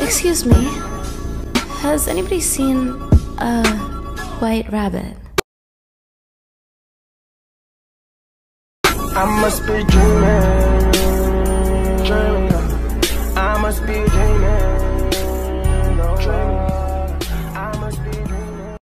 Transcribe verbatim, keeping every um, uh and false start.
Excuse me, has anybody seen a white rabbit? I must be dreaming, dreaming. I must be dreaming.